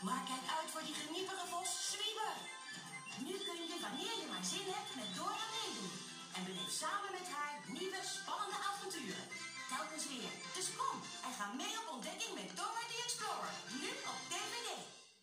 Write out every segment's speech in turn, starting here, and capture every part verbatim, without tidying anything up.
Maar kijk uit voor die geniepige vos Zwieber. Nu kun je, wanneer je maar zin hebt, met Dora meedoen. En beleef samen met haar nieuwe, spannende avonturen. Telkens weer. Dus kom en ga mee op ontdekking met Dora the Explorer. Nu op D V D.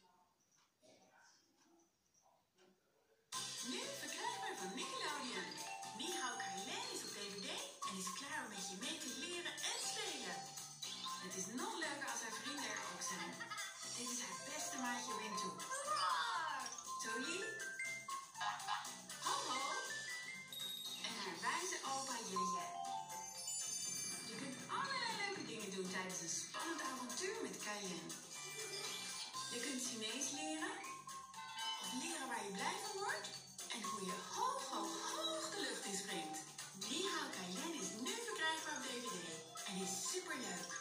Nu verkrijgbaar van Nickelodeon. Ni Hao Kai Lan is op D V D en is klaar om met je mee te leren en spelen. Het is nog leuker als haar vrienden er ook zijn. Dit is haar beste maatje Wintoe. Jolie. Ho-ho. En haar wijze opa Yin-Yang. Je kunt allerlei leuke dingen doen tijdens een spannend avontuur met Kai-Lan. Je kunt Chinees leren. Of leren waar je blij van wordt. En hoe je hoog, hoog, hoog de lucht in springt. Ni Hao Kai Lan is nu verkrijgbaar op D V D. En is superleuk.